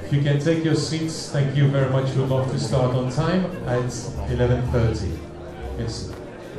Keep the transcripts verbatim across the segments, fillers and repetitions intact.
If you can take your seats, thank you very much. We'd love to start on time at eleven thirty. Merci.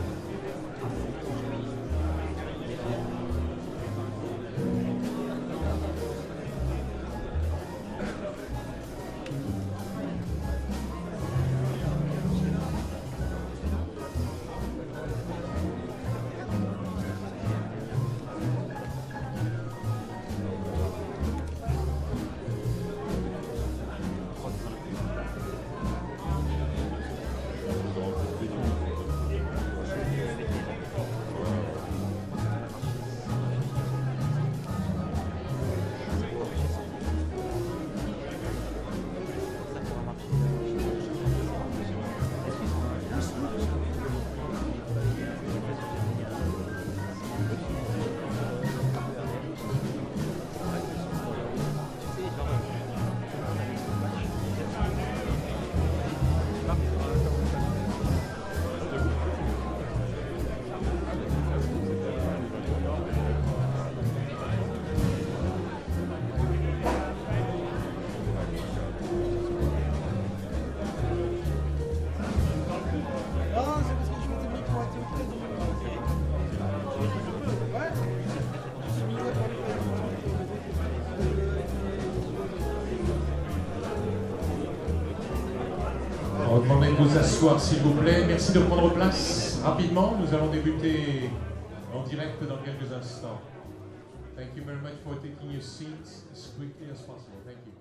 On va demander de vous asseoir s'il vous plaît. Merci de prendre place rapidement. Nous allons débuter en direct dans quelques instants. Thank you very much for taking your seats as quickly as possible. Thank you.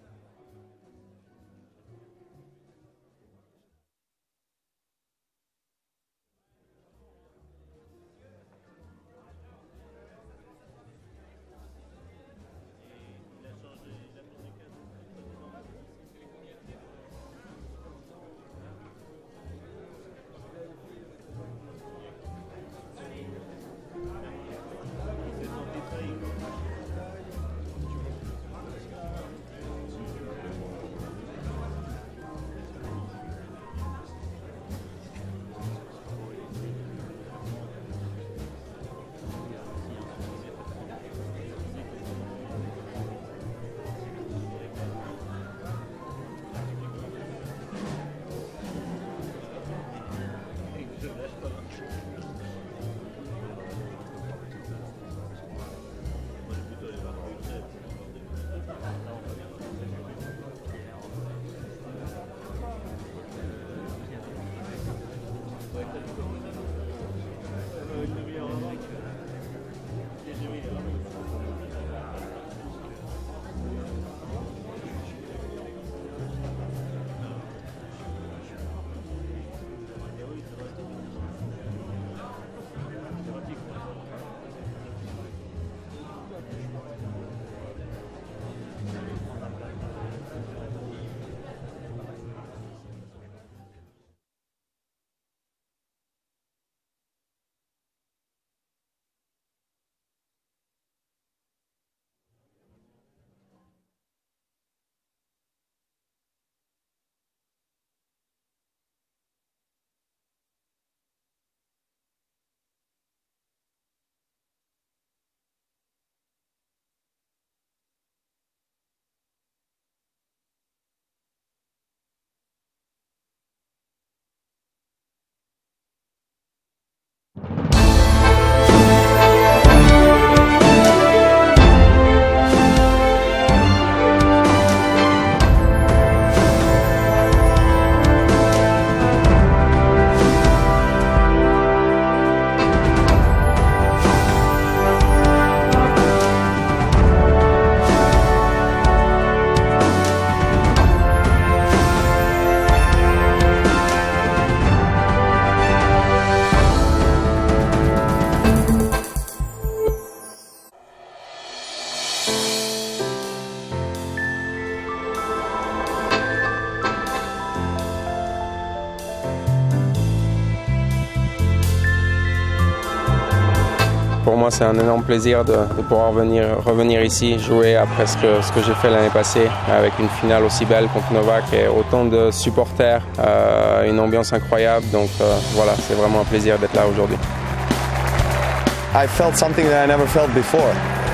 Pour moi, c'est un énorme plaisir de, de pouvoir venir, revenir ici, jouer après ce que, ce que j'ai fait l'année passée, avec une finale aussi belle contre Novak et autant de supporters, euh, une ambiance incroyable. Donc euh, voilà, c'est vraiment un plaisir d'être là aujourd'hui. I felt something that I never felt before.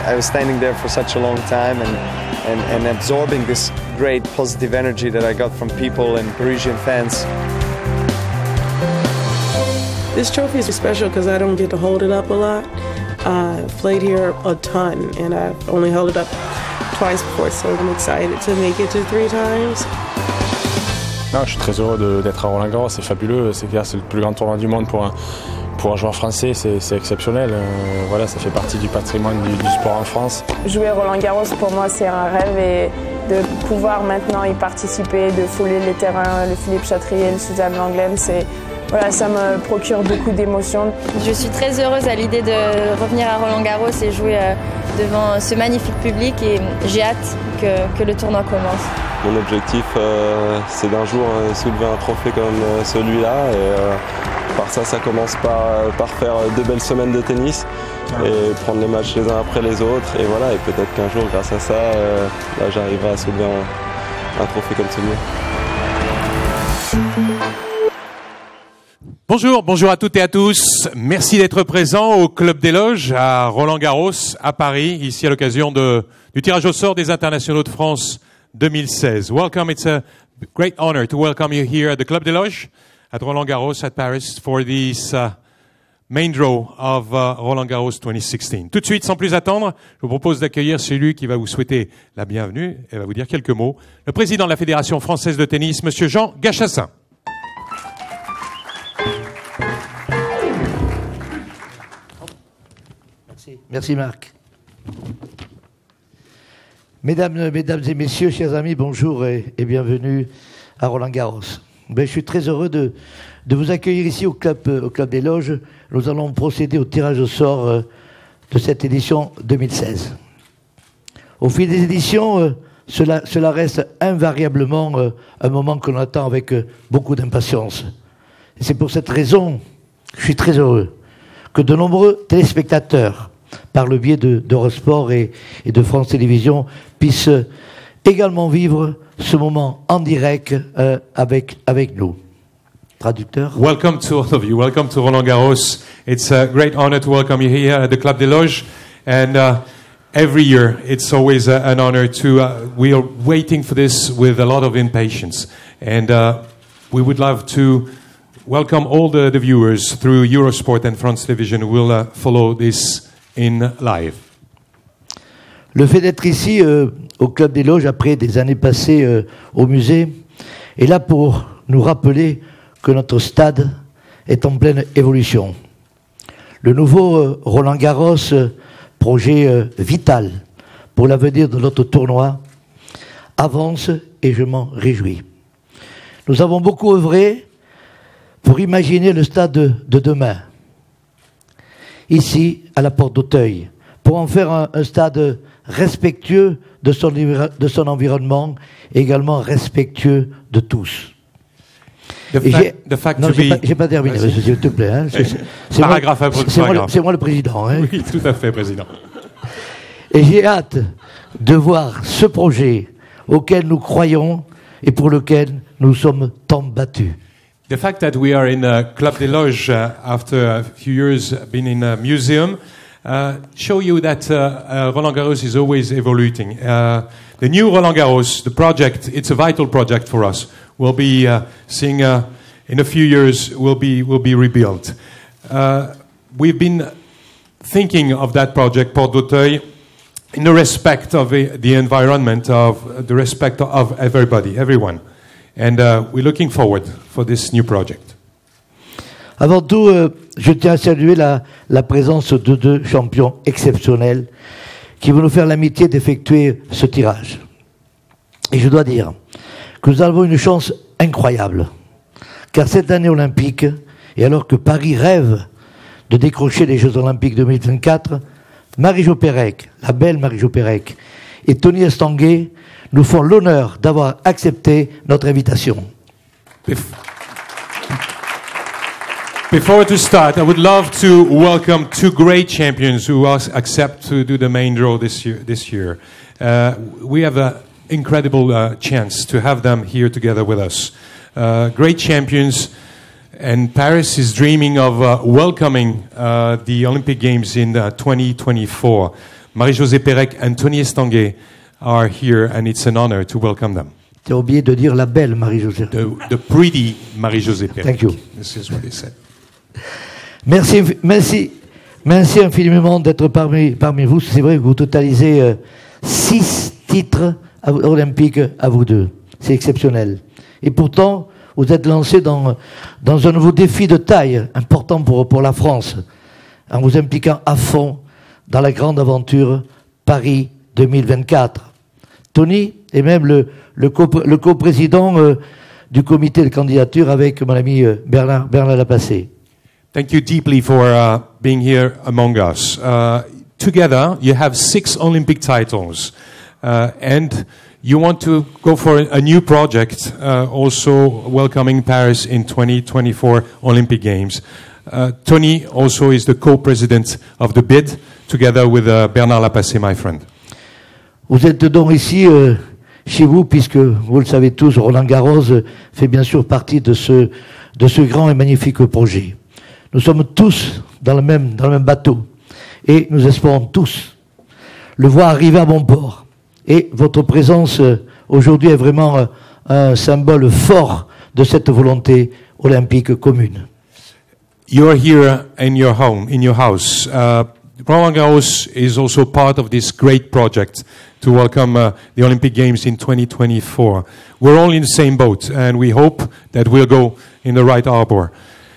I was standing there for such a long time and, and, and absorbing this great positive energy that I got from people and Parisian fans. This trophy is special because I don't get to hold it up a lot. Uh, I've played here a ton and I've only held it up twice before, so I'm excited to make it to three times. Non, je suis très heureux d'être à Roland-Garros, c'est fabuleux, c'est le plus grand tournoi du monde pour un, pour un joueur français, c'est exceptionnel. Euh, voilà, ça fait partie du patrimoine du, du sport en France. Jouer Roland-Garros pour moi c'est un rêve et de pouvoir maintenant y participer, de fouler les terrains, le Philippe Chatrier, le Suzanne Lenglen, c'est... Voilà, ça me procure beaucoup d'émotions. Je suis très heureuse à l'idée de revenir à Roland-Garros et jouer devant ce magnifique public et j'ai hâte que, que le tournoi commence. Mon objectif, euh, c'est d'un jour euh, soulever un trophée comme euh, celui-là. Et euh, par ça, ça commence par, par faire deux belles semaines de tennis et prendre les matchs les uns après les autres. Et voilà, et peut-être qu'un jour, grâce à ça, euh, là, j'arriverai à soulever un, un trophée comme celui-là. Bonjour, bonjour à toutes et à tous. Merci d'être présents au Club des Loges à Roland-Garros, à Paris, ici à l'occasion du tirage au sort des Internationaux de France deux mille seize. Welcome, it's a great honor to welcome you here at the Club des Loges at Roland-Garros at Paris for this uh, main draw of uh, Roland-Garros twenty sixteen. Tout de suite, sans plus attendre, je vous propose d'accueillir celui qui va vous souhaiter la bienvenue et va vous dire quelques mots. Le président de la Fédération française de tennis, Monsieur Jean Gachassin. Merci Marc. Mesdames, mesdames et messieurs, chers amis, bonjour et, et bienvenue à Roland-Garros. Ben, je suis très heureux de, de vous accueillir ici au club, au club des Loges. Nous allons procéder au tirage au sort de cette édition deux mille seize. Au fil des éditions, cela, cela reste invariablement un moment que l'on attend avec beaucoup d'impatience. Et c'est pour cette raison que je suis très heureux que de nombreux téléspectateurs, par le biais d'Eurosport et, et de France Télévisions, puissent également vivre ce moment en direct euh, avec, avec nous. Traducteur. Welcome to all of you. Welcome to Roland Garros. It's a great honor to welcome you here at the Club des Loges. And uh, every year, it's always uh, an honor to... Uh, we are waiting for this with a lot of impatience. And uh, we would love to welcome all the, the viewers through Eurosport and France Television who will uh, follow this in live. Le fait d'être ici euh, au Club des Loges après des années passées euh, au musée est là pour nous rappeler que notre stade est en pleine évolution. Le nouveau euh, Roland-Garros, euh, projet euh, vital pour l'avenir de notre tournoi, avance et je m'en réjouis. Nous avons beaucoup œuvré pour imaginer le stade de, de demain, ici à la Porte d'Auteuil, pour en faire un, un stade respectueux de son, de son environnement et également respectueux de tous. Non, j'ai pas, j'ai pas terminé, s'il te plaît. Hein. C'est moi, moi, moi le président. Hein. Oui, tout à fait, président. Et j'ai hâte de voir ce projet auquel nous croyons et pour lequel nous sommes tant battus. The fact that we are in a Club des Loges uh, after a few years being in a museum uh, show you that uh, uh, Roland Garros is always evolving. Uh, the new Roland Garros, the project, it's a vital project for us. We'll be uh, seeing uh, in a few years will be will be rebuilt. Uh, we've been thinking of that project, Porte d'Auteuil, in the respect of the, the environment, of uh, the respect of everybody, everyone. And uh, we're looking forward for this new project. Avant tout, euh, je tiens à saluer la, la présence de deux champions exceptionnels qui vont nous faire l'amitié d'effectuer ce tirage. Et je dois dire que nous avons une chance incroyable, car cette année olympique, et alors que Paris rêve de décrocher les Jeux Olympiques deux mille vingt-quatre, Marie-Jo Pérec, la belle Marie-Jo Pérec, et Tony Estanguet nous font l'honneur d'avoir accepté notre invitation. Before to start, I would love to welcome two great champions who accept to do the main draw this year. This year. Uh, we have an incredible uh, chance to have them here together with us. Uh, great champions, and Paris is dreaming of uh, welcoming uh, the Olympic Games in uh, twenty twenty-four. Marie-Josée Pérec and Tony Estanguet are here, and it's an honor to welcome them. Tu as oublié de dire la belle Marie-Josée. The, the pretty Marie-Josée Pérec. Thank you. This is what they said. Merci, merci, merci infiniment d'être parmi, parmi vous. C'est vrai que vous totalisez euh, six titres à, olympiques à vous deux. C'est exceptionnel. Et pourtant, vous êtes lancé dans, dans un nouveau défi de taille important pour, pour la France, en vous impliquant à fond dans la grande aventure Paris deux mille vingt-quatre. Tony est même le, le, co, le coprésident euh, du comité de candidature avec mon ami euh, Bernard, Bernard Lapassé. Thank you deeply for uh, being here among us. Uh, together, you have six Olympic titles, uh, and you want to go for a, a new project, uh, also welcoming Paris in twenty twenty-four Olympic Games. Uh, Tony also is the co-president of the bid, together with uh, Bernard Lapassé, my friend. Vous êtes donc ici euh, chez vous, puisque vous le savez tous, Roland Garros fait bien sûr partie de ce, de ce grand et magnifique projet. Nous sommes tous dans le même, dans le même bateau et nous espérons tous le voir arriver à bon port. Et votre présence euh, aujourd'hui est vraiment euh, un symbole fort de cette volonté olympique commune. You're here in your home, in your house. Uh, Roland Garros is also part of this great project to welcome uh, the Olympic Games in twenty twenty-four. We're all in the same boat, and we hope that we'll go in the right harbor.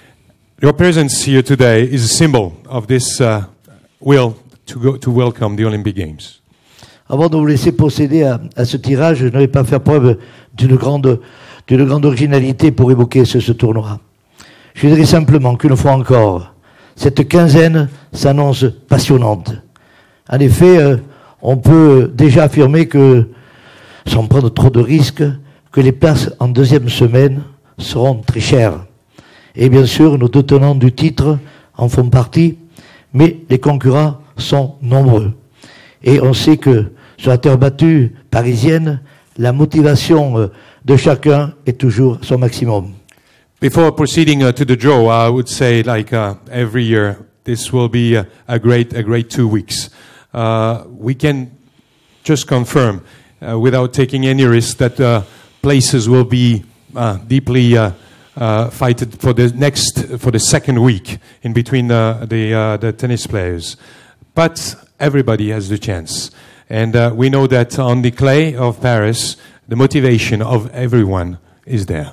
Your presence here today is a symbol of this uh, will to go to welcome the Olympic Games. Avant de vous laisser procéder à, à ce tirage, je ne vais pas faire preuve d'une grande, d'une grande originalité pour évoquer ce, ce tournoi. Je dirais simplement qu'une fois encore, cette quinzaine s'annonce passionnante. En effet, euh, on peut déjà affirmer que, sans prendre trop de risques, que les places en deuxième semaine seront très chères. Et bien sûr, nos deux tenants du titre en font partie, mais les concurrents sont nombreux. Et on sait que sur la terre battue parisienne, la motivation de chacun est toujours son maximum. Before proceeding uh, to the draw, I would say, like uh, every year, this will be a, a great, a great two weeks. Uh, we can just confirm, uh, without taking any risk, that uh, places will be uh, deeply uh, uh, fighted for the next, for the second week in between uh, the uh, the tennis players. But everybody has the chance, and uh, we know that on the clay of Paris, the motivation of everyone is there.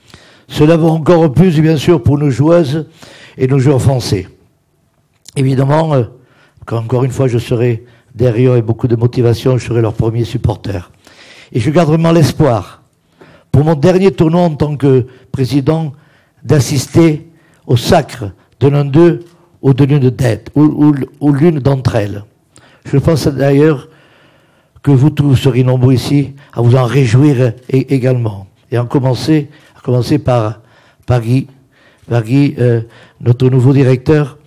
Cela vaut encore plus, bien sûr, pour nos joueuses et nos joueurs français. Évidemment, euh, encore une fois, je serai derrière avec beaucoup de motivation, je serai leur premier supporter. Et je garde vraiment l'espoir, pour mon dernier tournoi en tant que président, d'assister au sacre de l'un d'eux ou de l'une d'elles, ou, ou, ou l'une d'entre elles. Je pense d'ailleurs que vous tous serez nombreux ici à vous en réjouir également. Et en commencer... commencer par, par Guy, par Guy euh, notre nouveau directeur.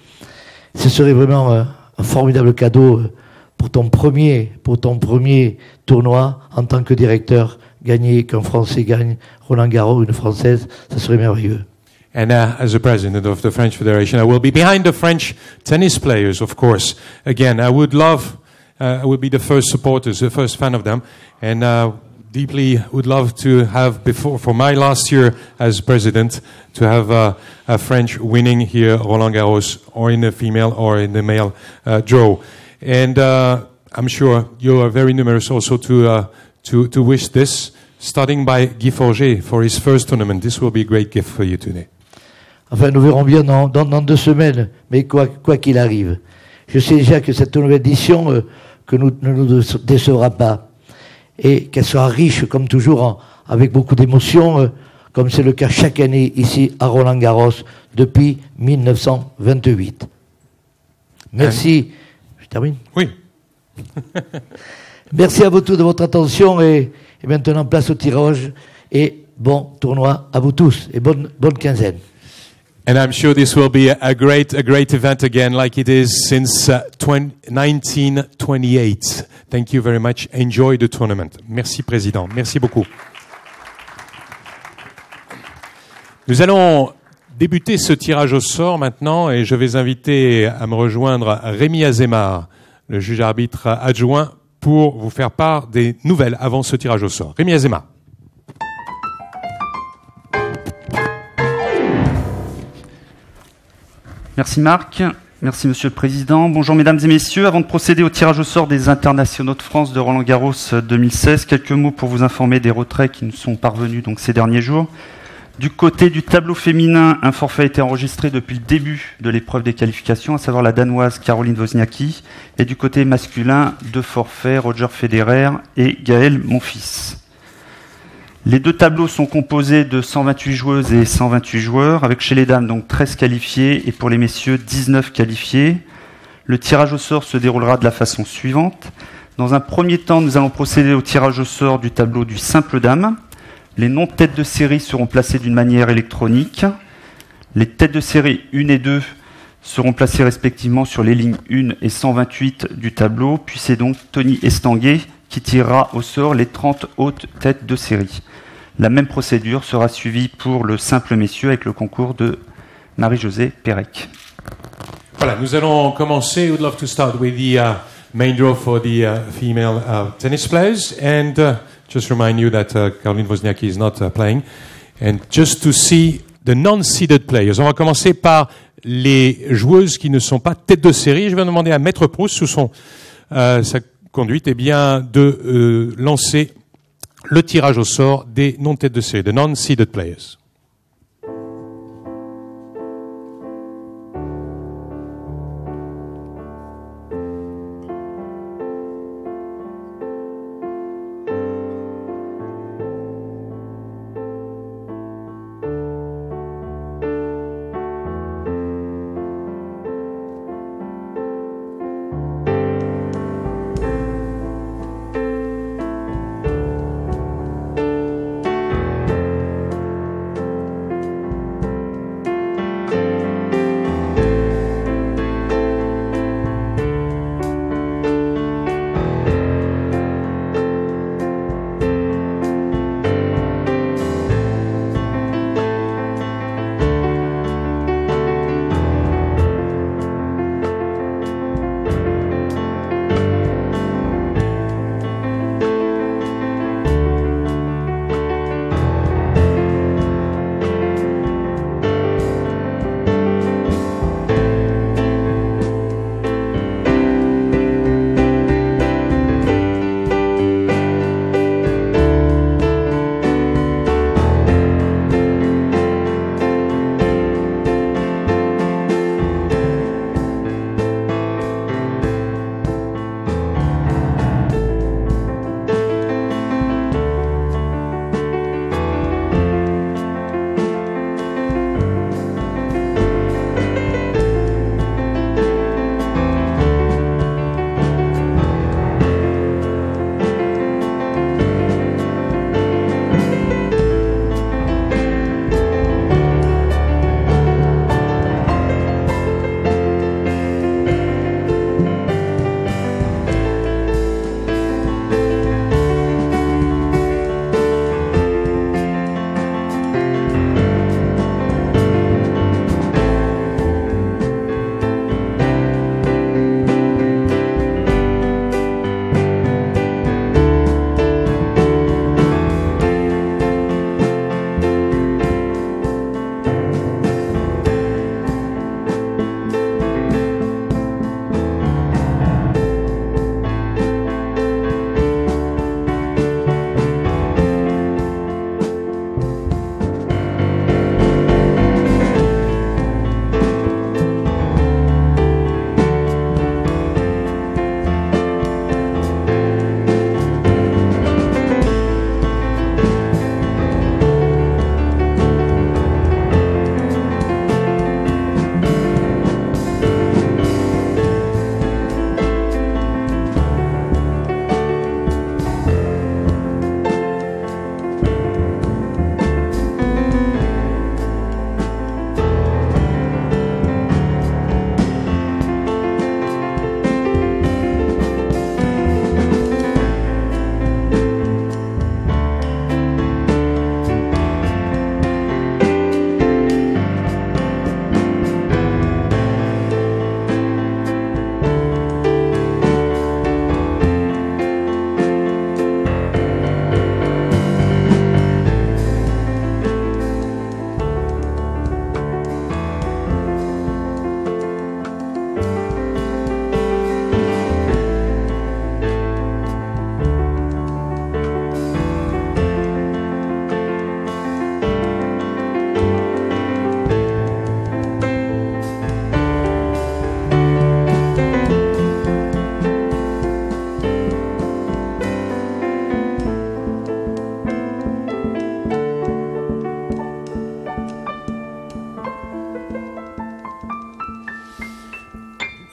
Ce serait vraiment euh, un formidable cadeau euh, pour ton premier, pour ton premier tournoi en tant que directeur. Gagner, qu'un Français gagne Roland Garros, une Française, ça serait merveilleux. And uh, as the president of the French Federation, I will be behind the French tennis players, of course. Again, I would love, uh, I would be the first supporters, the first fan of them, and uh, deeply would love to have, before for my last year as president, to have uh, a French winning here Roland Garros, or in the female or in the male uh, draw. And uh, I'm sure you are very numerous also to uh, to to wish this, starting by Guy Forget for his first tournament. This will be a great gift for you today. Enfin, nous verrons bien dans, dans, dans deux semaines, mais quoi quoi qu'il arrive, je sais déjà que cette nouvelle édition euh, que nous, ne nous décevra pas. Et qu'elle sera riche, comme toujours, en, avec beaucoup d'émotions, euh, comme c'est le cas chaque année ici à Roland-Garros depuis mille neuf cent vingt-huit. Merci. Je termine ? Oui. Merci à vous tous de votre attention et, et maintenant place au tirage et bon tournoi à vous tous et bonne, bonne quinzaine. And I'm sure this will be a, a great, a great event again, like it is since uh, nineteen twenty-eight. Thank you very much. Enjoy the tournament. Merci, Président. Merci beaucoup. Nous allons débuter ce tirage au sort maintenant et je vais inviter à me rejoindre Rémi Azémar le juge arbitre adjoint, pour vous faire part des nouvelles avant ce tirage au sort. Rémi Azéma. Merci Marc. Merci Monsieur le Président. Bonjour Mesdames et Messieurs. Avant de procéder au tirage au sort des internationaux de France de Roland-Garros deux mille seize, quelques mots pour vous informer des retraits qui nous sont parvenus donc ces derniers jours. Du côté du tableau féminin, un forfait a été enregistré depuis le début de l'épreuve des qualifications, à savoir la Danoise Caroline Wozniacki. Et du côté masculin, deux forfaits, Roger Federer et Gaël Monfils. Les deux tableaux sont composés de cent vingt-huit joueuses et cent vingt-huit joueurs, avec chez les dames donc treize qualifiés et pour les messieurs dix-neuf qualifiés. Le tirage au sort se déroulera de la façon suivante. Dans un premier temps, nous allons procéder au tirage au sort du tableau du simple dame. Les noms de têtes de série seront placés d'une manière électronique. Les têtes de série un et deux seront placées respectivement sur les lignes un et cent vingt-huit du tableau, puis c'est donc Tony Estanguet qui tirera au sort les trente hautes têtes de série. La même procédure sera suivie pour le simple messieurs avec le concours de Marie-Josée Pérec. Voilà, nous allons commencer. I would love to start with the uh, main draw for the uh, female uh, tennis players. And uh, just remind you that uh, Caroline Wozniacki is not uh, playing. And just to see the non-seeded players. On va commencer par les joueuses qui ne sont pas tête de série. Je vais demander à Maître Proust, sous son, euh, sa conduite, eh bien, de euh, lancer le tirage au sort des non-têtes de série, the non-seeded players.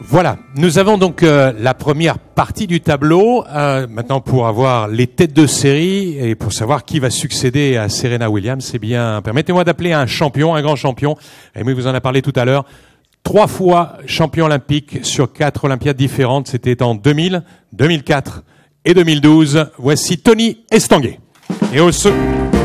Voilà, nous avons donc euh, la première partie du tableau. Euh, maintenant, pour avoir les têtes de série et pour savoir qui va succéder à Serena Williams, eh bien, permettez-moi d'appeler un champion, un grand champion. Amy vous en a parlé tout à l'heure. Trois fois champion olympique sur quatre Olympiades différentes. C'était en deux mille, deux mille quatre et deux mille douze. Voici Tony Estanguet. Et au second.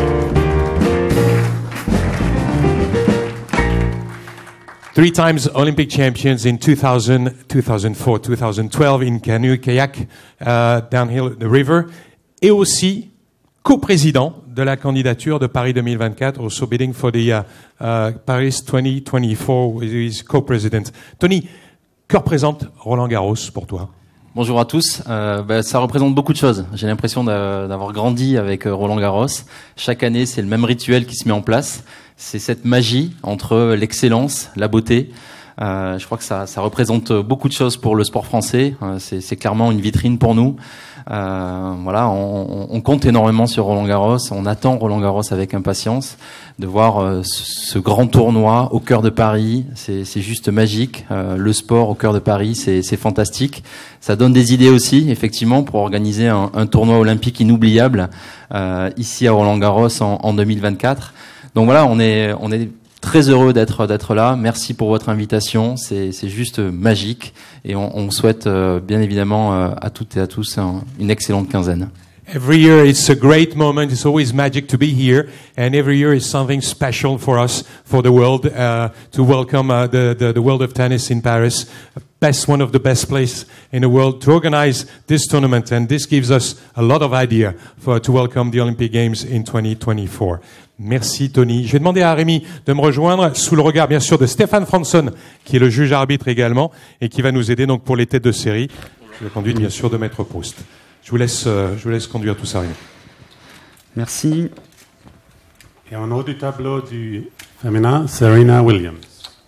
Three times Olympic champions in two thousand, two thousand four, two thousand twelve in canoe kayak uh, downhill the river, et aussi coprésident de la candidature de Paris deux mille vingt-quatre, also bidding for the uh, uh, Paris twenty twenty-four with his co-president. Tony, que représente Roland Garros pour toi? Bonjour à tous. Euh, bah, ça représente beaucoup de choses. J'ai l'impression d'avoir grandi avec Roland Garros. Chaque année, c'est le même rituel qui se met en place. C'est cette magie entre l'excellence, la beauté. Euh, je crois que ça, ça représente beaucoup de choses pour le sport français. Euh, c'est clairement une vitrine pour nous. Euh, voilà, on, on compte énormément sur Roland Garros. On attend Roland Garros avec impatience. De voir euh, ce, ce grand tournoi au cœur de Paris, c'est juste magique. Euh, le sport au cœur de Paris, c'est fantastique. Ça donne des idées aussi, effectivement, pour organiser un, un tournoi olympique inoubliable euh, ici à Roland Garros en, en deux mille vingt-quatre. Donc voilà, on est, on est très heureux d'être d'être là. Merci pour votre invitation. C'est juste magique et on, on souhaite euh, bien évidemment euh, à toutes et à tous un, une excellente quinzaine. Every year it's a great moment. It's always magic to be here, and every year is something special for us, for the world, uh, to welcome uh, the, the the world of tennis in Paris. Best, one of the best places in the world to organize this tournament, and this gives us a lot of idea for to welcome the Olympic Games in twenty twenty-four. Merci Tony. Je vais demander à Rémi de me rejoindre sous le regard bien sûr de Stéphane Franson, qui est le juge arbitre également et qui va nous aider donc pour les têtes de série. Je la conduite bien sûr de Maître Proust. Je vous laisse, euh, je vous laisse conduire tout ça, Rémi. Merci. Et en haut du tableau du féminin, Serena Williams.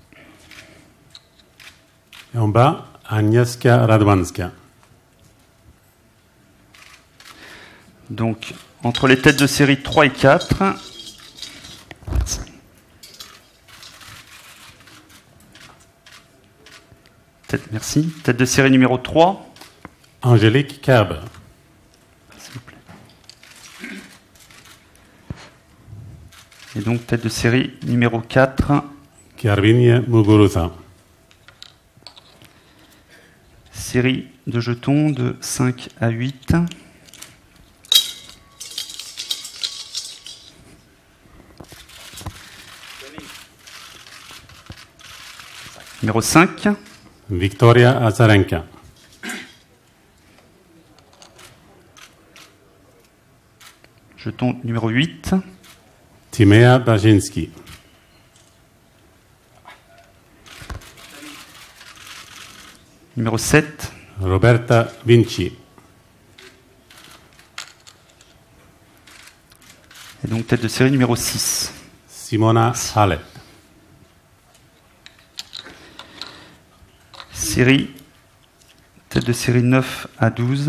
Et en bas, Agnieszka Radwanska. Donc, entre les têtes de série trois et quatre. Merci. Tête, merci. Tête de série numéro trois. Angélique Kerber. S'il vous plaît. Et donc, tête de série numéro quatre. Garbiñe Muguruza. Série de jetons de cinq à huit. Numéro cinq. Victoria Azarenka. Jeton numéro huit. Timea Bajinski. Numéro sept. Roberta Vinci. Et donc tête de série numéro six. Simona Halep. Série, tête de série neuf à douze.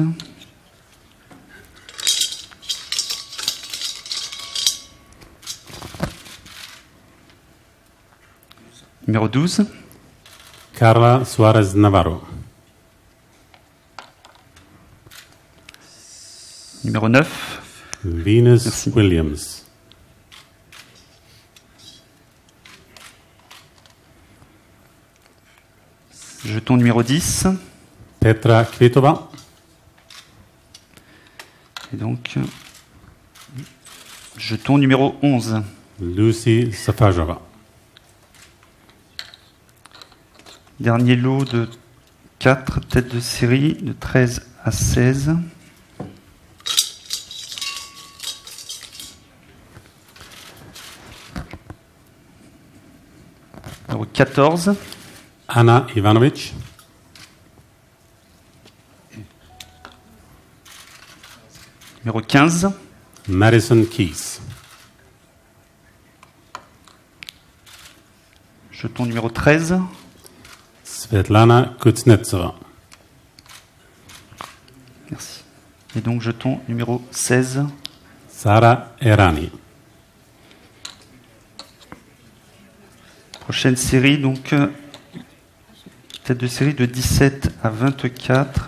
Numéro douze. Carla Suarez Navarro. Numéro neuf. Venus Merci. Williams. Jeton numéro dix. Petra Kvitova. Et donc, jeton numéro onze. Lucy Safajova. Dernier lot de quatre têtes de série de treize à seize. Numéro quatorze. Anna Ivanovic. Numéro quinze. Madison Keys. Jeton numéro treize. Svetlana Kuznetsova. Merci. Et donc jeton numéro seize. Sara Errani. Prochaine série, donc Tête de série de dix-sept à vingt-quatre.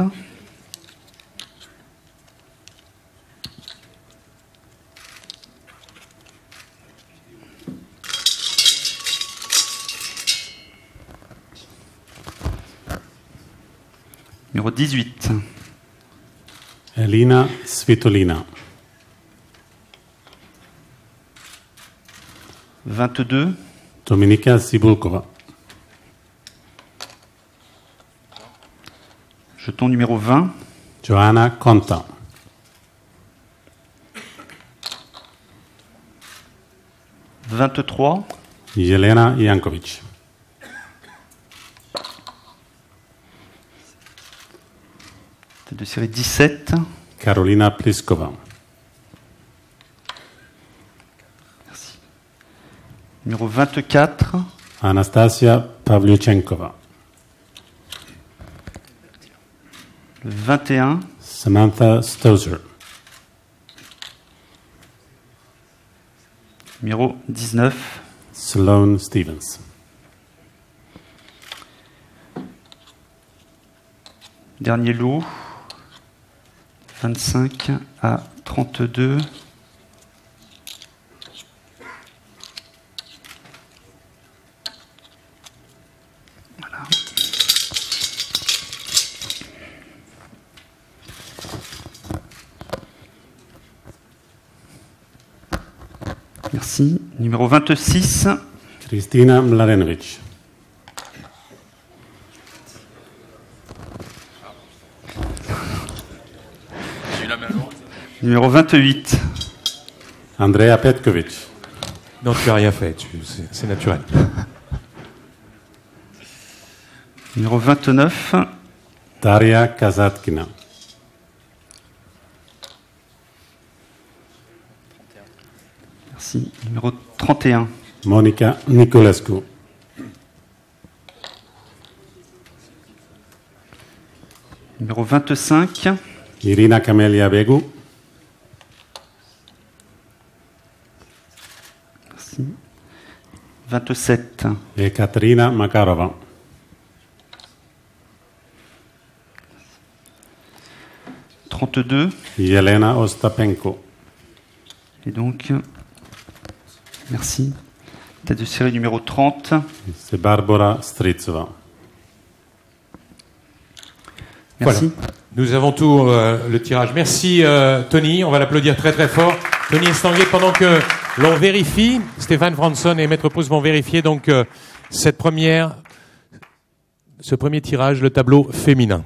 Numéro dix-huit. Elina Svitolina. vingt-deux. Dominika Sibulkova. Jeton numéro vingt. Joanna Konta. vingt-trois. Jelena Jankovic. Tête de série dix-sept. Karolina Pliskova. Merci. Numéro vingt-quatre. Anastasia Pavlyuchenkova. vingt et un. Samantha Stosur. Numéro dix-neuf. Sloane Stevens. Dernier lot. vingt-cinq à trente-deux. Voilà. Merci. Numéro vingt-six. Kristina Mladenovic. Numéro vingt-huit. Andrea Petkovic. Non, tu n'as rien fait, tu- c'est c'est naturel. Numéro vingt-neuf. Daria Kazatkina. Merci. Numéro trente et un. Monica Niculescu. Numéro vingt-cinq. Irina Camelia Begu. Merci. vingt-sept. Et Katerina Makarova. trente-deux. Yelena Ostapenko. Et donc, merci. Tête de série numéro trente. C'est Barbara Stritsova. Merci. Voilà. Nous avons tout euh, le tirage. Merci euh, Tony, on va l'applaudir très très fort. Tony Estanguet, pendant que l'on vérifie, Stéphane Fransson et Maître Pouce vont vérifier donc euh, cette première, ce premier tirage, le tableau féminin.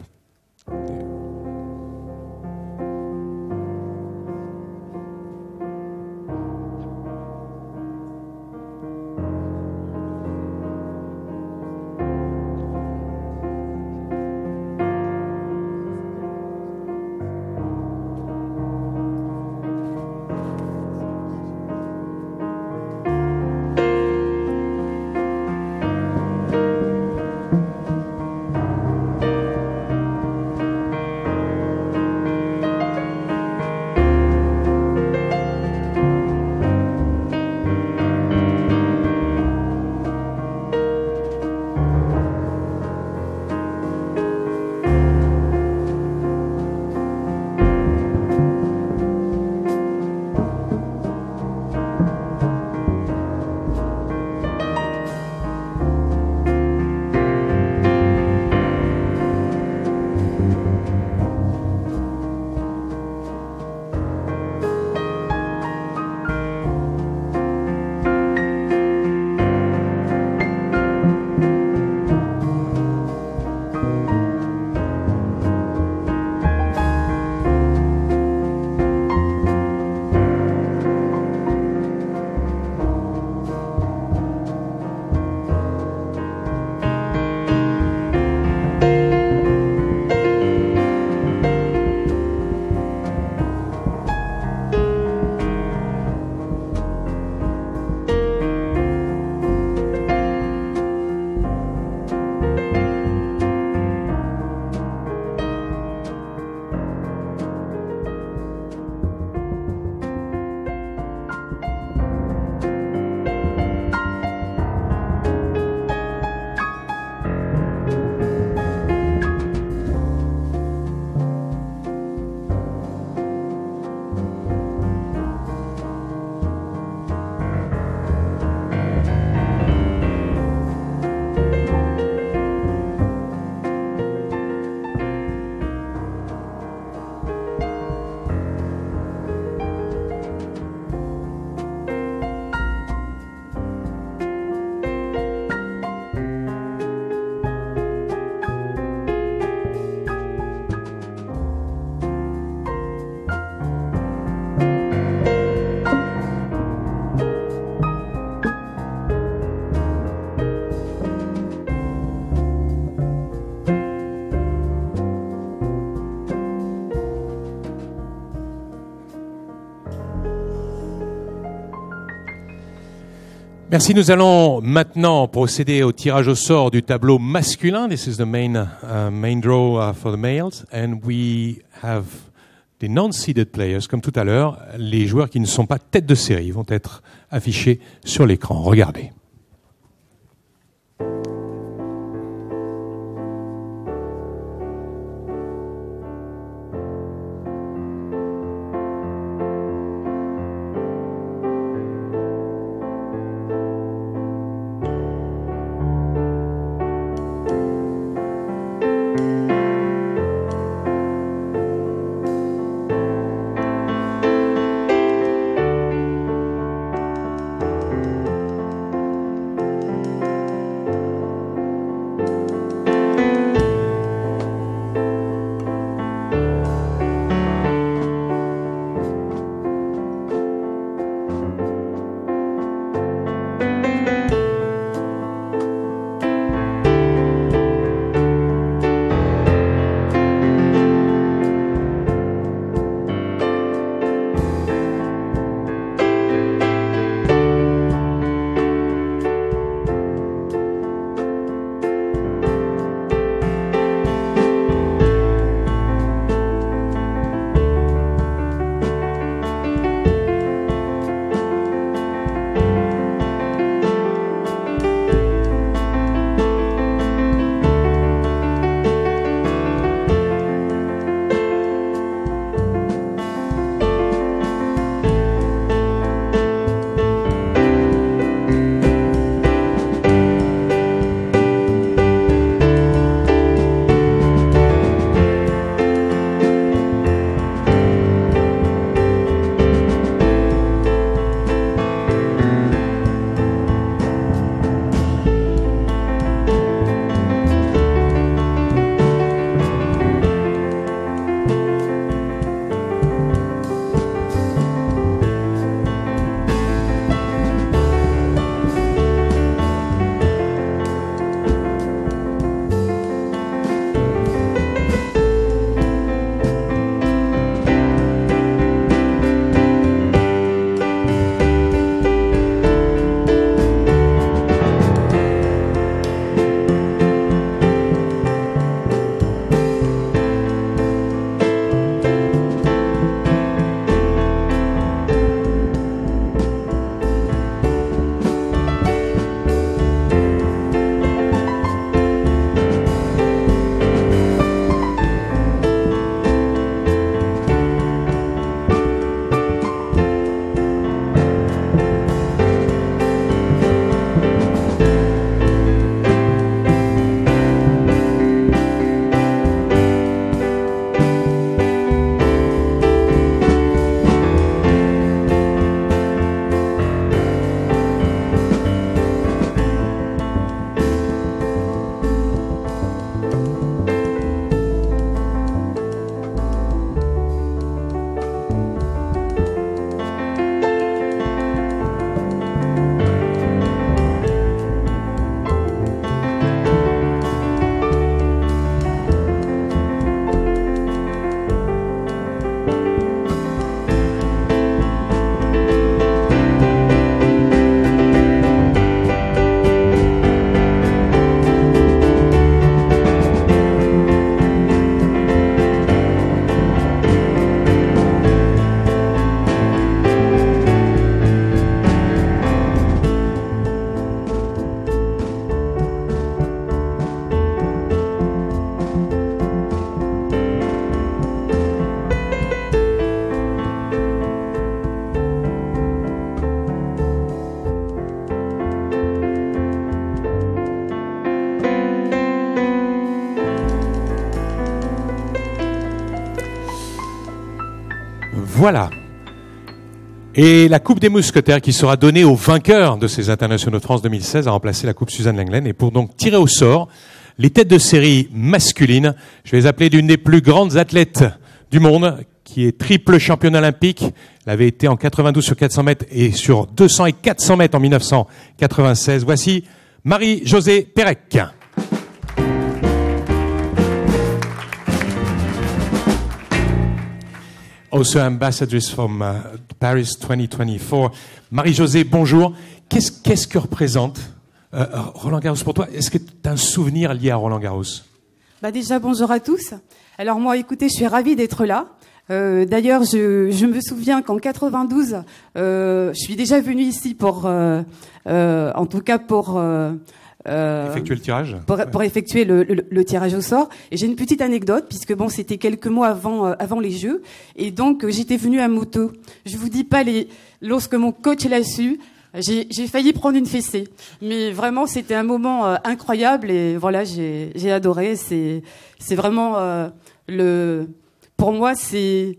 Merci. Nous allons maintenant procéder au tirage au sort du tableau masculin. This is the main uh, main draw uh, for the males, and we have the non-seeded players, comme tout à l'heure. Les joueurs qui ne sont pas tête de série vont être affichés sur l'écran. Regardez. Voilà. Et la Coupe des Mousquetaires qui sera donnée aux vainqueurs de ces internationaux de France deux mille seize a remplacé la Coupe Suzanne Lenglen. Et pour donc tirer au sort les têtes de série masculines, je vais les appeler d'une des plus grandes athlètes du monde, qui est triple championne olympique. Elle avait été en quatre-vingt-douze sur quatre cents mètres et sur deux cents et quatre cents mètres en mille neuf cent quatre-vingt-seize. Voici Marie-Josée Pérec. Also ambassadors from uh, Paris twenty twenty-four. Marie-Josée, bonjour. Qu'est-ce, qu'est-ce que représente euh, Roland Garros pour toi? Est-ce que tu as un souvenir lié à Roland Garros? Bah déjà, bonjour à tous. Alors moi, écoutez, je suis ravie d'être là. Euh, d'ailleurs, je, je me souviens qu'en quatre-vingt-douze, euh, je suis déjà venue ici pour, euh, euh, en tout cas pour... Euh, Euh, effectuer le tirage pour, pour effectuer le, le, le tirage au sort. Et j'ai une petite anecdote, puisque bon, c'était quelques mois avant, euh, avant les Jeux. Et donc, euh, j'étais venue à moto. Je vous dis pas, les, lorsque mon coach l'a su, j'ai, j'ai failli prendre une fessée. Mais vraiment, c'était un moment euh, incroyable. Et voilà, j'ai, j'ai adoré. C'est, c'est vraiment euh, le... Pour moi, c'est...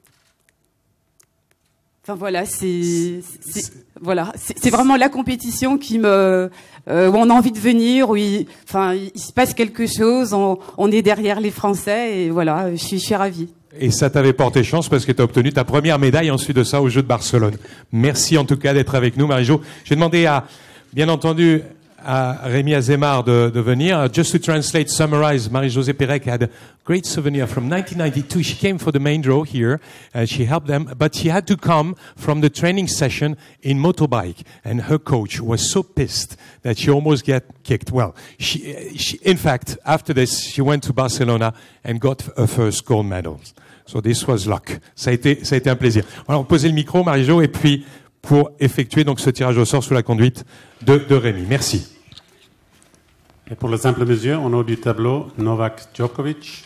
Enfin voilà, c'est, c'est voilà, c'est, c'est vraiment la compétition qui me, euh, où on a envie de venir, où il, enfin, il se passe quelque chose, on, on est derrière les Français et voilà, je suis, je suis ravie. Et ça t'avait porté chance parce que tu as obtenu ta première médaille ensuite de ça aux Jeux de Barcelone. Merci en tout cas d'être avec nous, Marie-Jo. J'ai demandé à, bien entendu, à Rémi Azémar de, de venir. Just to translate, summarize, Marie-Josée Pérec had a great souvenir from nineteen ninety-two. She came for the main draw here, and she helped them, but she had to come from the training session in motorbike, and her coach was so pissed that she almost get kicked. Well, she, she, in fact, after this, she went to Barcelona and got her first gold medal. So this was luck. Ça a été, ça a été un plaisir. Alors, posez le micro, Marie-Jo, et puis pour effectuer donc ce tirage au sort sous la conduite de, de Rémi. Merci. Et pour la simple mesure, en haut du tableau, Novak Djokovic.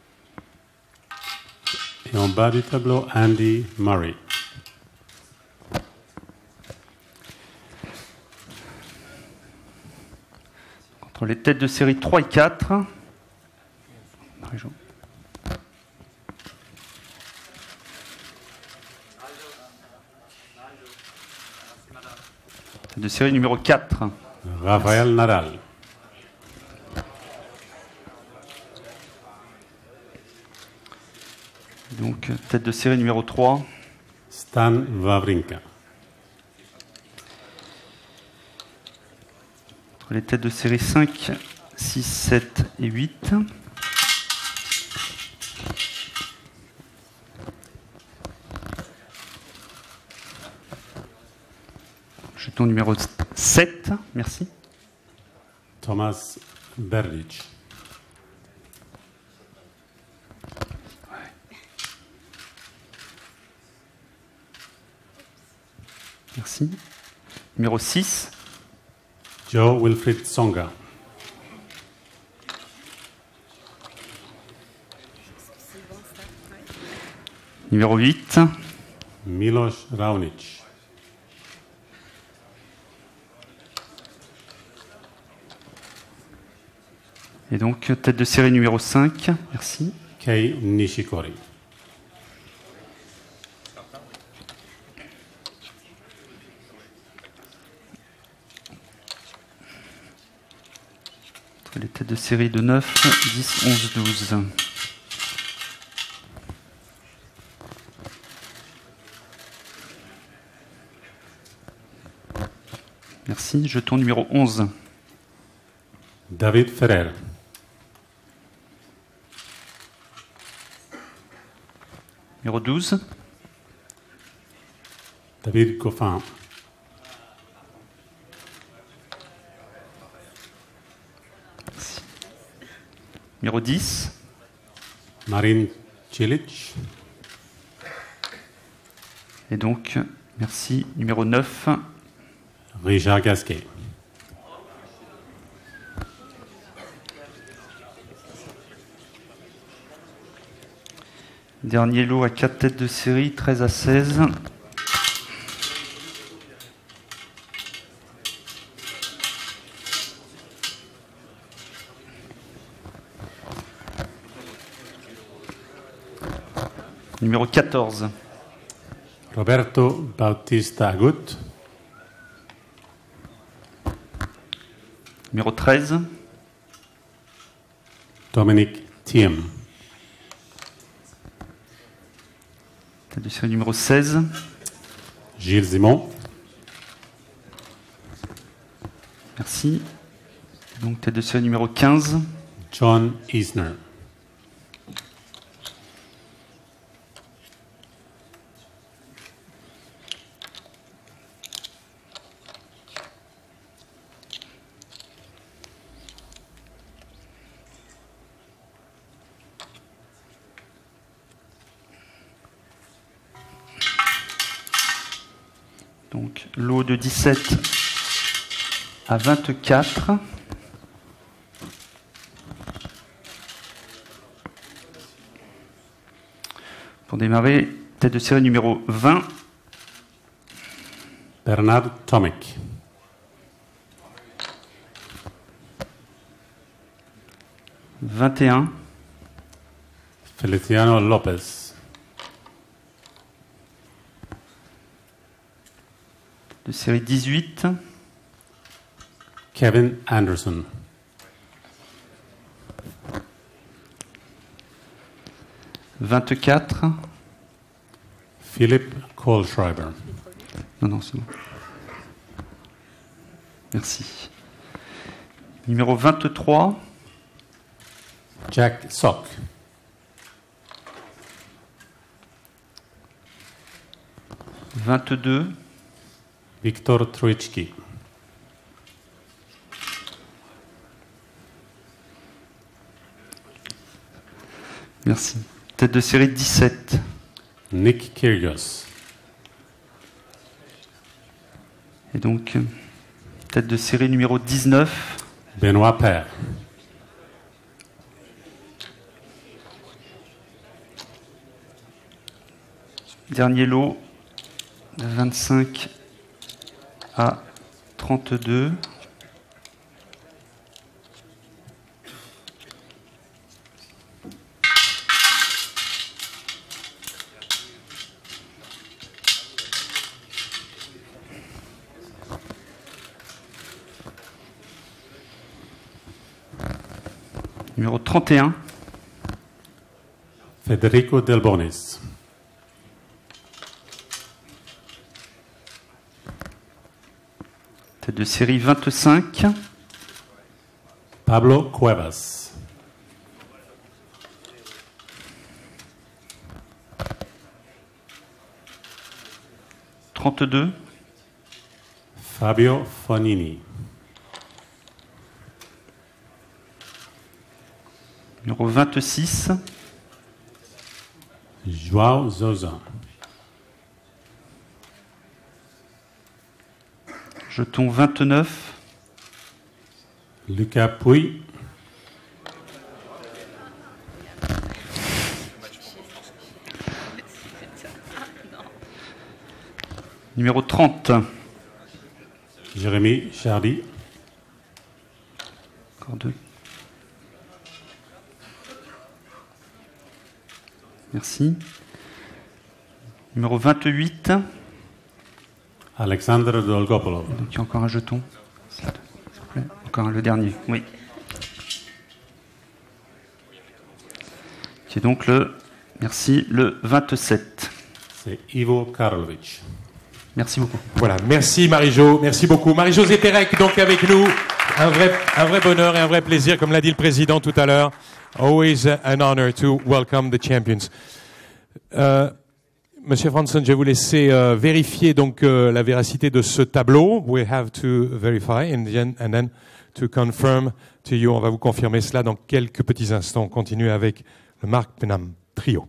Et en bas du tableau, Andy Murray. Entre les têtes de série trois et quatre. Marie-Jo. De série numéro quatre. Rafael Nadal. Donc, tête de série numéro trois. Stan Wawrinka. Entre les têtes de série cinq, six, sept et huit. Jeton numéro sept, merci. Thomas Berdych. Merci. Numéro six. Joe Wilfried Tsonga. Numéro huit. Milos Raonic. Et donc, tête de série numéro cinq. Merci. Kei Nishikori. Entre les têtes de série de neuf, dix, onze, douze. Merci. Jeton numéro onze. David Ferrer. Numéro douze. David Goffin. Merci. Numéro dix. Marin Cilic. Et donc, merci. Numéro neuf. Richard Gasquet. Dernier lot à quatre têtes de série, treize à seize. Numéro quatorze. Roberto Bautista Agut. Numéro treize. Dominique Thiem. Tête de série numéro seize. Gilles Simon. Merci. Donc tête de série numéro quinze. John Isner. Donc lot de dix-sept à vingt-quatre. Pour démarrer, tête de série numéro vingt. Bernard Tomic. vingt et un. Feliciano Lopez. De série dix-huit. Kevin Anderson. vingt-quatre. Philippe Kohlschreiber. Non, non, c'est bon. Merci. Numéro vingt-trois. Jack Sock. vingt-deux. Viktor Troicki. Merci. Tête de série dix-sept. Nick Kyrgios. Et donc, tête de série numéro dix-neuf. Benoît Paire. Dernier lot, de vingt-cinq à trente-deux. Numéro trente et un. Federico Delbonis. Tête de série vingt-cinq. Pablo Cuevas. trente-deux. Fabio Fonini. Numéro vingt-six. João Zoza. Jeton vingt-neuf. Lucas Pouy. Numéro trente. Jérémy Chardy. Encore deux. Merci. Numéro vingt-huit. Alexandre Dolgopolov. Donc il y a encore un jeton. S'il vous plaît. Encore un, le dernier. Oui. Qui est donc le, merci, le vingt-sept. C'est Ivo Karlovic. Merci beaucoup. Voilà, merci Marie-Jo, merci beaucoup. Marie-Josée Pérec, donc avec nous, un vrai, un vrai bonheur et un vrai plaisir, comme l'a dit le président tout à l'heure. Always an honor to welcome the champions. Euh, Monsieur Franson, je vais vous laisser euh, vérifier donc euh, la véracité de ce tableau. We have to verify and then, and then to confirm to you. On va vous confirmer cela dans quelques petits instants. On continue avec le Marc Penham Trio.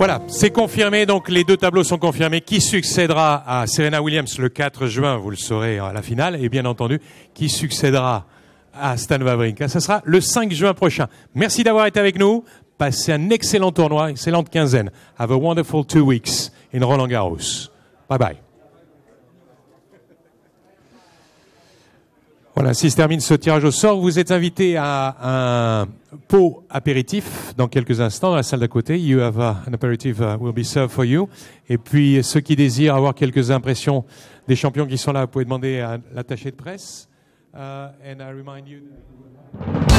Voilà, c'est confirmé, donc les deux tableaux sont confirmés. Qui succédera à Serena Williams le quatre juin, vous le saurez à la finale, et bien entendu, qui succédera à Stan Wawrinka, ce sera le cinq juin prochain. Merci d'avoir été avec nous, passez un excellent tournoi, excellente quinzaine. Have a wonderful two weeks in Roland Garros. Bye bye. Voilà, ainsi se termine ce tirage au sort. Vous êtes invité à un pot apéritif dans quelques instants dans la salle d'à côté. You have a, an aperitif uh, will be served for you. Et puis ceux qui désirent avoir quelques impressions des champions qui sont là, vous pouvez demander à l'attaché de presse. Uh, and I remind you